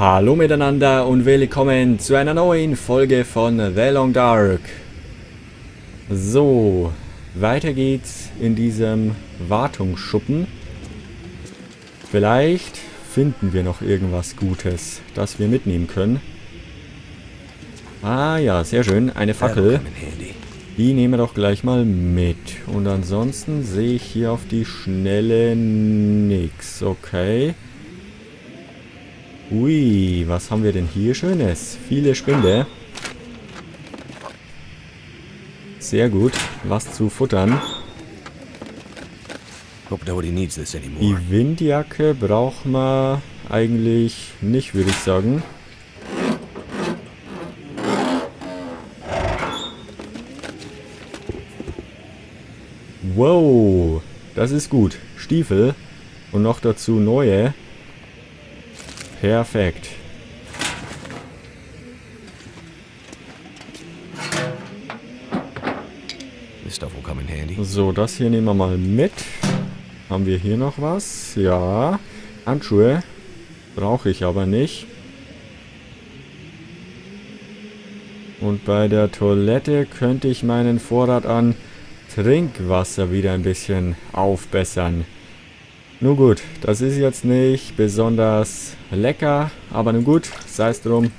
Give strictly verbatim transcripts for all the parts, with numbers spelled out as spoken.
Hallo miteinander und willkommen zu einer neuen Folge von The Long Dark. So, weiter geht's in diesem Wartungsschuppen. Vielleicht finden wir noch irgendwas Gutes, das wir mitnehmen können. Ah ja, sehr schön, eine Fackel. Die nehmen wir doch gleich mal mit. Und ansonsten sehe ich hier auf die Schnelle nix. Okay. Ui, was haben wir denn hier Schönes? Viele Spinde. Sehr gut, was zu futtern. Die Windjacke braucht man eigentlich nicht, würde ich sagen. Wow, das ist gut. Stiefel und noch dazu neue. Perfekt. So, das hier nehmen wir mal mit. Haben wir hier noch was? Ja. Handschuhe. Brauche ich aber nicht. Und bei der Toilette könnte ich meinen Vorrat an Trinkwasser wieder ein bisschen aufbessern. Nun gut, das ist jetzt nicht besonders lecker, aber nun gut, sei es drum.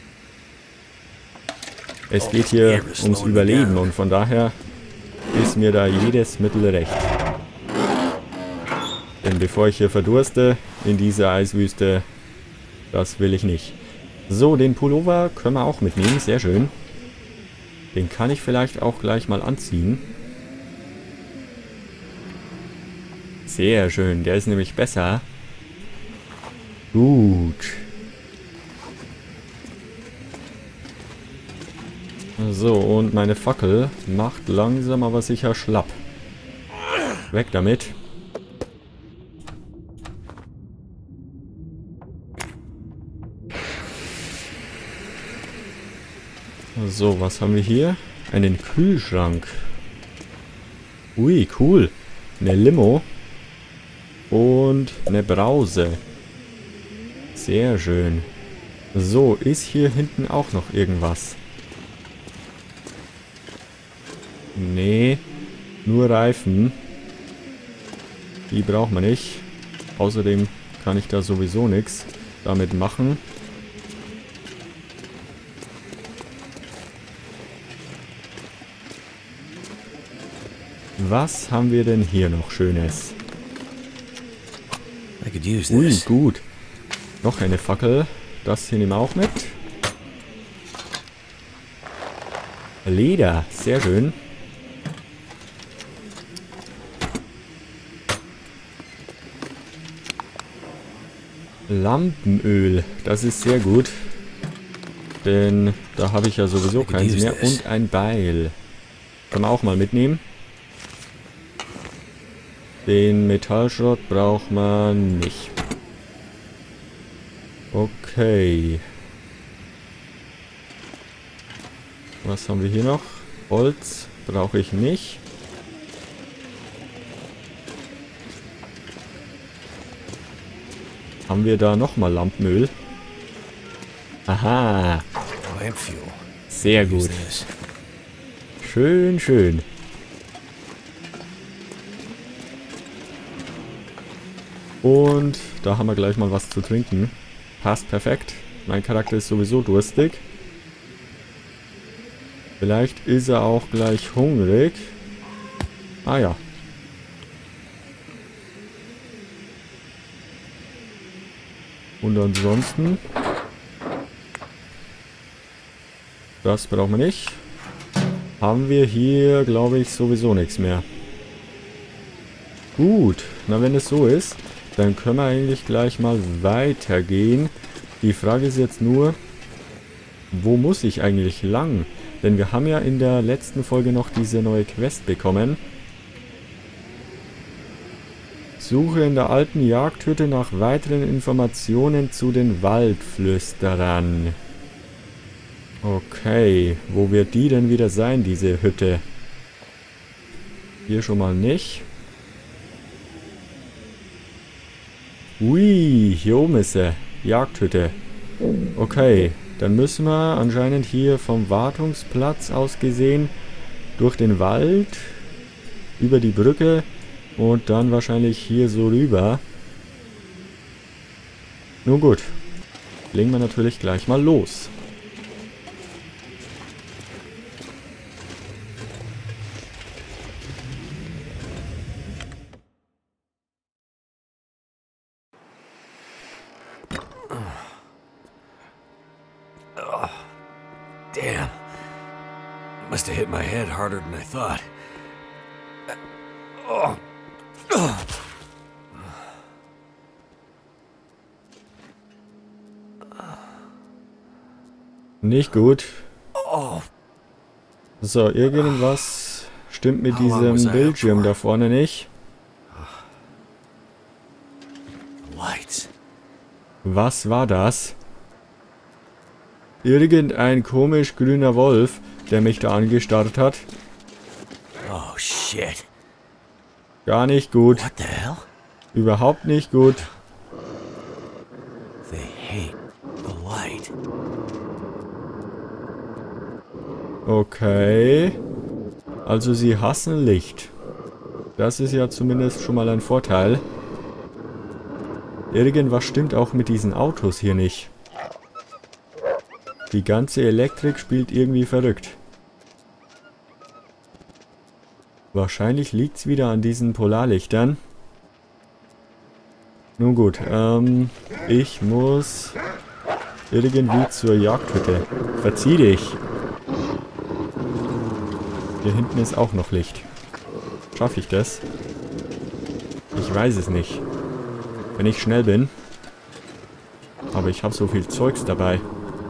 Es geht hier ums Überleben und von daher ist mir da jedes Mittel recht. Denn bevor ich hier verdurste in dieser Eiswüste, das will ich nicht. So, den Pullover können wir auch mitnehmen, sehr schön. Den kann ich vielleicht auch gleich mal anziehen. Sehr schön, der ist nämlich besser. Gut. So, und meine Fackel macht langsam aber sicher schlapp. Weg damit. So, was haben wir hier? Einen Kühlschrank. Ui, cool. Eine Limo. Und eine Brause. Sehr schön. So, ist hier hinten auch noch irgendwas? Nee, nur Reifen. Die braucht man nicht. Außerdem kann ich da sowieso nichts damit machen. Was haben wir denn hier noch Schönes? Ui, gut. Noch eine Fackel. Das hier nehmen wir auch mit. Leder, sehr schön. Lampenöl, das ist sehr gut. Denn da habe ich ja sowieso keins mehr. Und ein Beil. Kann man auch mal mitnehmen. Den Metallschrott braucht man nicht. Okay. Was haben wir hier noch? Holz brauche ich nicht. Haben wir da nochmal Lampenöl? Aha. Sehr gut. Schön, schön. Und da haben wir gleich mal was zu trinken. Passt perfekt. Mein Charakter ist sowieso durstig. Vielleicht ist er auch gleich hungrig. Ah ja. Und ansonsten... Das brauchen wir nicht. Haben wir hier, glaube ich, sowieso nichts mehr. Gut. Na, wenn es so ist... Dann können wir eigentlich gleich mal weitergehen. Die Frage ist jetzt nur, wo muss ich eigentlich lang? Denn wir haben ja in der letzten Folge noch diese neue Quest bekommen. Suche in der alten Jagdhütte nach weiteren Informationen zu den Waldflüsterern. Okay, wo wird die denn wieder sein, diese Hütte? Hier schon mal nicht. Ui, hier oben ist sie. Jagdhütte. Okay, dann müssen wir anscheinend hier vom Wartungsplatz aus gesehen durch den Wald, über die Brücke und dann wahrscheinlich hier so rüber. Nun gut, legen wir natürlich gleich mal los. Damn. Must have hit my head harder than I thought. Oh. Nicht gut. Oh. So, irgendwas stimmt mit diesem Bildschirm da vorne nicht. Lights. Was war das? Irgendein komisch grüner Wolf, der mich da angestarrt hat. Oh shit. Gar nicht gut. What the hell? Überhaupt nicht gut. They hate the light. Okay. Also sie hassen Licht. Das ist ja zumindest schon mal ein Vorteil. Irgendwas stimmt auch mit diesen Autos hier nicht. Die ganze Elektrik spielt irgendwie verrückt. Wahrscheinlich liegt es wieder an diesen Polarlichtern. Nun gut, ähm, ich muss irgendwie zur Jagdhütte. Verzieh dich! Hier hinten ist auch noch Licht. Schaffe ich das? Ich weiß es nicht. Wenn ich schnell bin. Aber ich habe so viel Zeugs dabei.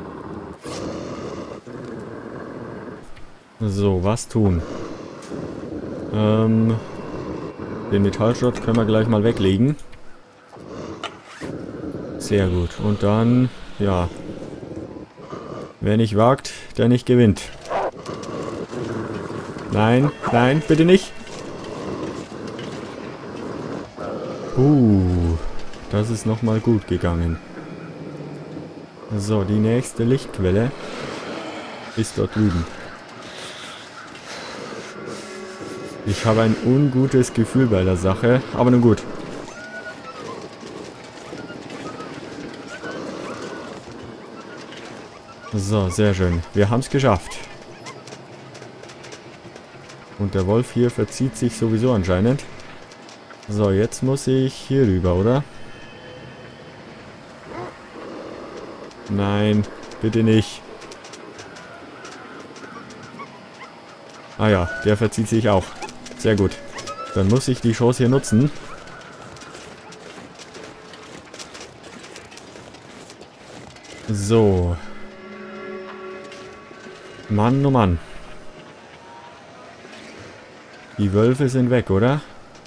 So, was tun? Ähm, den Metallschrott können wir gleich mal weglegen. Sehr gut. Und dann, ja. Wer nicht wagt, der nicht gewinnt. Nein, nein, bitte nicht. Uh, das ist nochmal gut gegangen. So, die nächste Lichtquelle ist dort drüben. Ich habe ein ungutes Gefühl bei der Sache, aber nun gut. So, sehr schön. Wir haben es geschafft. Und der Wolf hier verzieht sich sowieso anscheinend. So, jetzt muss ich hier rüber, oder? Nein, bitte nicht. Ah ja, der verzieht sich auch. Sehr gut. Dann muss ich die Chance hier nutzen. So. Mann, oh Mann. Die Wölfe sind weg, oder?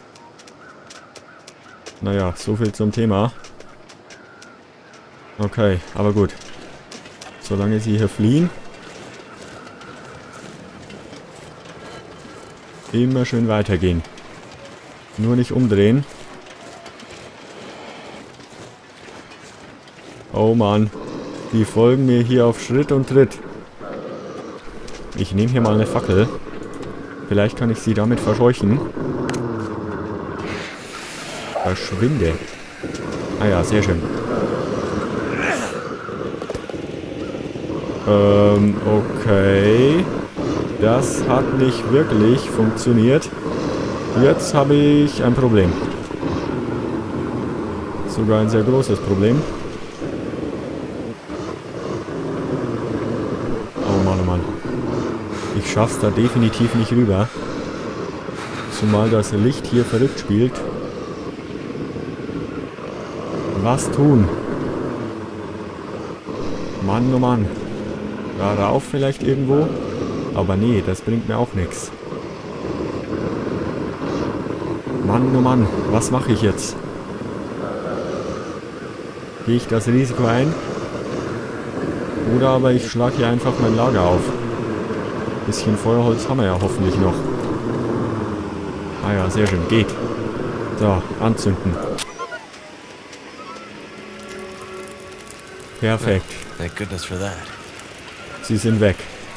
Naja, so viel zum Thema. Okay, aber gut. Solange sie hier fliehen. Immer schön weitergehen. Nur nicht umdrehen. Oh Mann. Die folgen mir hier auf Schritt und Tritt. Ich nehme hier mal eine Fackel. Vielleicht kann ich sie damit verscheuchen. Verschwinde. Ah ja, sehr schön. Ähm, okay. Das hat nicht wirklich funktioniert. Jetzt habe ich ein Problem. Sogar ein sehr großes Problem. Oh Mann, oh Mann. Ich schaff's da definitiv nicht rüber. Zumal das Licht hier verrückt spielt. Was tun? Mann, oh Mann. Da rauf vielleicht irgendwo? Aber nee, das bringt mir auch nichts. Mann, oh Mann, was mache ich jetzt? Gehe ich das Risiko ein? Oder aber ich schlage hier einfach mein Lager auf. Bisschen Feuerholz haben wir ja hoffentlich noch. Ah ja, sehr schön, geht. So, anzünden. Perfekt. Thank goodness for that. Sie sind weg.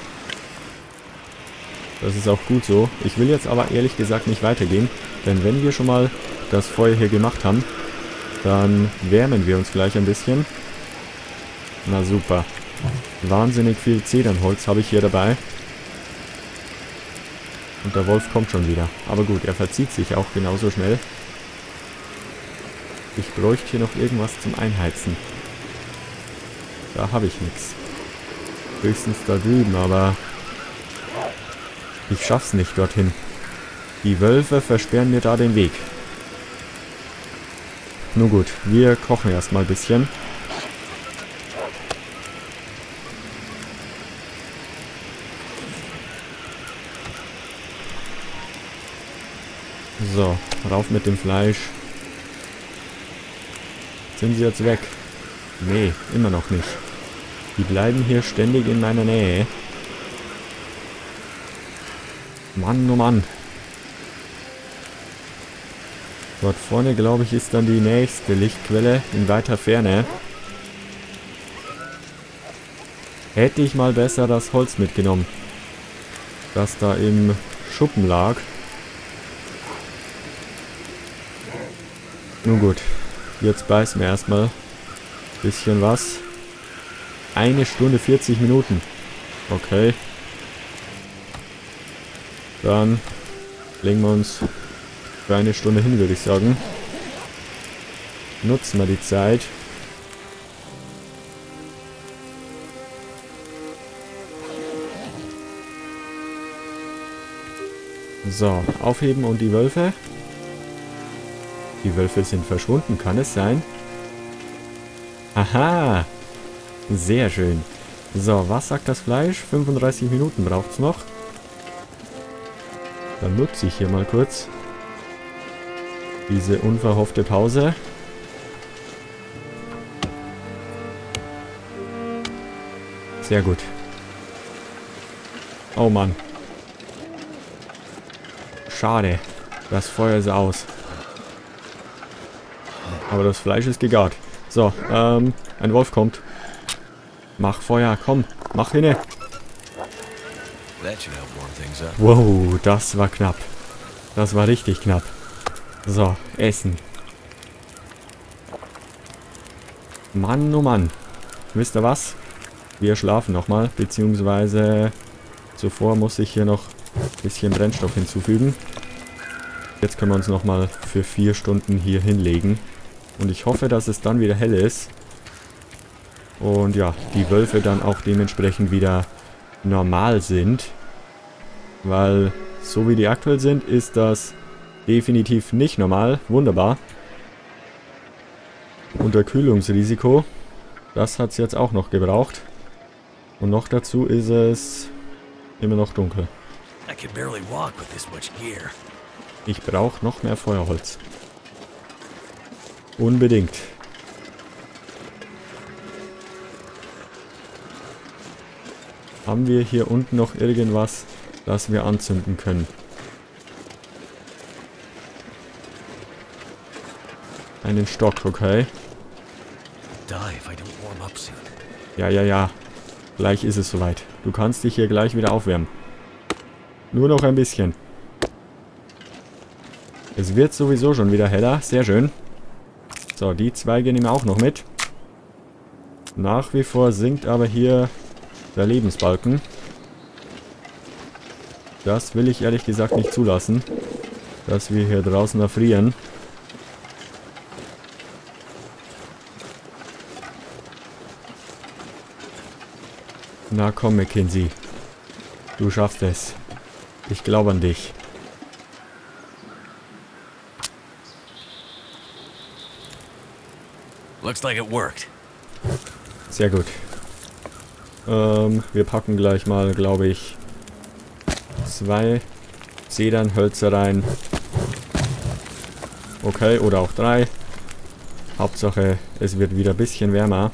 Das ist auch gut so. Ich will jetzt aber ehrlich gesagt nicht weitergehen, denn wenn wir schon mal das Feuer hier gemacht haben, dann wärmen wir uns gleich ein bisschen. Na super. Wahnsinnig viel Zedernholz habe ich hier dabei. Und der Wolf kommt schon wieder. Aber gut, er verzieht sich auch genauso schnell. Ich bräuchte hier noch irgendwas zum Einheizen. Da habe ich nichts. Höchstens da drüben, aber ich schaff's nicht dorthin. Die Wölfe versperren mir da den Weg. Nun gut, wir kochen erstmal ein bisschen. So, rauf mit dem Fleisch. Sind sie jetzt weg? Nee, immer noch nicht. Die bleiben hier ständig in meiner Nähe. Mann, oh Mann. Dort vorne, glaube ich, ist dann die nächste Lichtquelle in weiter Ferne. Hätte ich mal besser das Holz mitgenommen, das da im Schuppen lag. Nun gut, jetzt beißen wir erstmal ein bisschen was. Eine Stunde vierzig Minuten. Okay. Dann legen wir uns für eine Stunde hin, würde ich sagen. Nutzen wir die Zeit. So, aufheben und die Wölfe. Die Wölfe sind verschwunden, kann es sein? Aha! Sehr schön. So, was sagt das Fleisch? fünfunddreißig Minuten braucht es noch. Dann nutze ich hier mal kurz diese unverhoffte Pause. Sehr gut. Oh Mann. Schade. Das Feuer ist aus. Aber das Fleisch ist gegart. So, ähm, ein Wolf kommt. Mach Feuer, komm, mach hinne. Wow, das war knapp. Das war richtig knapp. So, essen. Mann, oh Mann. Wisst ihr was? Wir schlafen nochmal, beziehungsweise zuvor muss ich hier noch ein bisschen Brennstoff hinzufügen. Jetzt können wir uns nochmal für vier Stunden hier hinlegen. Und ich hoffe, dass es dann wieder hell ist. Und ja, die Wölfe dann auch dementsprechend wieder normal sind. Weil so wie die aktuell sind, ist das definitiv nicht normal. Wunderbar. Unterkühlungsrisiko. Das hat es jetzt auch noch gebraucht. Und noch dazu ist es immer noch dunkel. Ich brauche noch mehr Feuerholz. Unbedingt. Haben wir hier unten noch irgendwas, das wir anzünden können? Einen Stock, okay. Ja, ja, ja. Gleich ist es soweit. Du kannst dich hier gleich wieder aufwärmen. Nur noch ein bisschen. Es wird sowieso schon wieder heller. Sehr schön. So, die Zweige nehmen wir auch noch mit. Nach wie vor sinkt aber hier der Lebensbalken. Das will ich ehrlich gesagt nicht zulassen, dass wir hier draußen erfrieren. Na komm, Mackenzie. Du schaffst es. Ich glaube an dich. Looks like it worked. Sehr gut. Ähm, wir packen gleich mal, glaube ich, zwei Zedernhölzer rein. Okay, oder auch drei. Hauptsache, es wird wieder ein bisschen wärmer.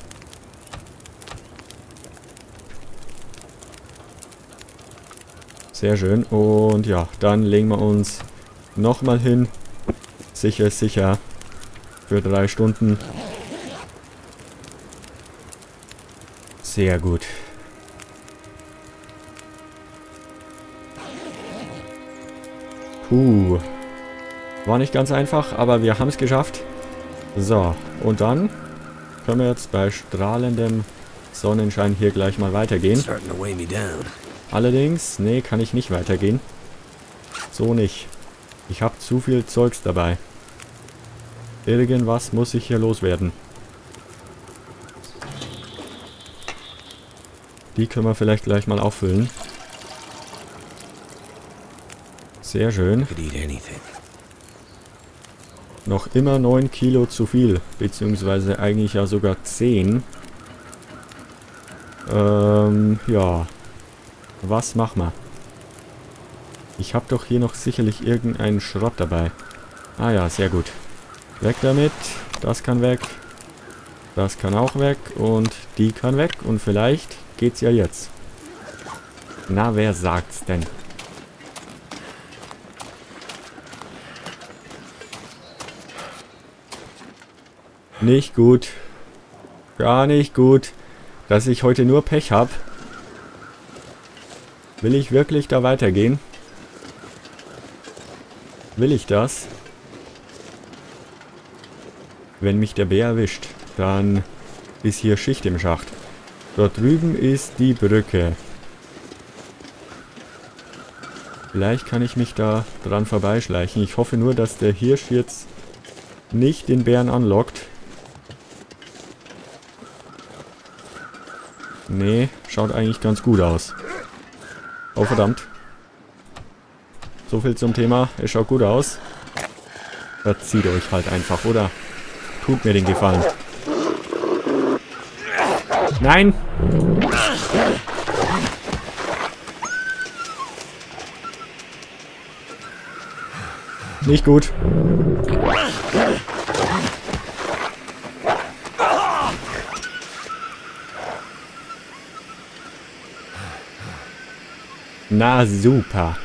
Sehr schön. Und ja, dann legen wir uns nochmal hin. Sicher ist sicher. Für drei Stunden. Sehr gut. Puh. War nicht ganz einfach, aber wir haben es geschafft. So, und dann können wir jetzt bei strahlendem Sonnenschein hier gleich mal weitergehen. Starting to weigh me down. Allerdings, nee, kann ich nicht weitergehen. So nicht. Ich habe zu viel Zeugs dabei. Irgendwas muss ich hier loswerden. Die können wir vielleicht gleich mal auffüllen. Sehr schön. Could eat anything. Noch immer neun Kilo zu viel. Beziehungsweise eigentlich ja sogar zehn. Ähm, ja. Was machen wir? Ich habe doch hier noch sicherlich irgendeinen Schrott dabei. Ah ja, sehr gut. Weg damit. Das kann weg. Das kann auch weg. Und die kann weg. Und vielleicht geht's ja jetzt. Na, wer sagt's denn? Nicht gut. Gar nicht gut. Dass ich heute nur Pech habe. Will ich wirklich da weitergehen? Will ich das? Wenn mich der Bär erwischt, dann ist hier Schicht im Schacht. Dort drüben ist die Brücke. Vielleicht kann ich mich da dran vorbeischleichen. Ich hoffe nur, dass der Hirsch jetzt nicht den Bären anlockt. Nee, schaut eigentlich ganz gut aus. Oh verdammt. So viel zum Thema, es schaut gut aus. Verzieht euch halt einfach, oder? Tut mir den Gefallen. Nein! Nicht gut. Na super.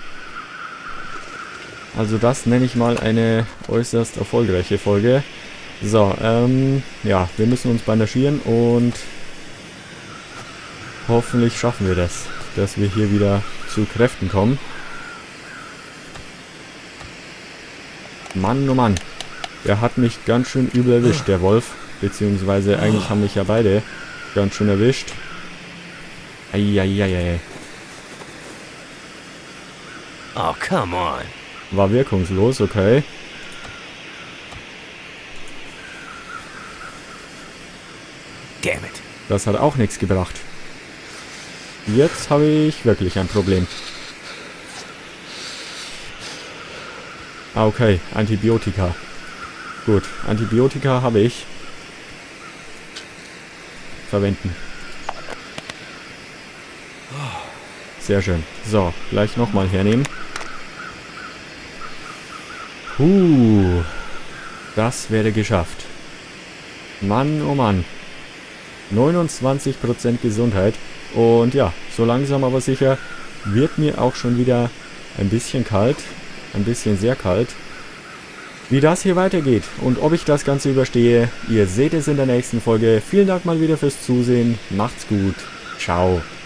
Also das nenne ich mal eine äußerst erfolgreiche Folge. So, ähm, ja, wir müssen uns bandagieren und hoffentlich schaffen wir das, dass wir hier wieder zu Kräften kommen. Mann, oh Mann, der hat mich ganz schön übel erwischt, der Wolf. Beziehungsweise eigentlich haben mich ja beide ganz schön erwischt. Eieieiei. Oh, come on. War wirkungslos, okay. Damn it. Das hat auch nichts gebracht. Jetzt habe ich wirklich ein Problem. Ah, okay. Antibiotika. Gut, Antibiotika habe ich. Verwenden. Sehr schön. So, gleich nochmal hernehmen. Puh. Das wäre geschafft. Mann, oh Mann. neunundzwanzig Prozent Gesundheit. Und ja, so langsam aber sicher wird mir auch schon wieder ein bisschen kalt. Ein bisschen sehr kalt. Wie das hier weitergeht und ob ich das Ganze überstehe, ihr seht es in der nächsten Folge. Vielen Dank mal wieder fürs Zusehen. Macht's gut. Ciao.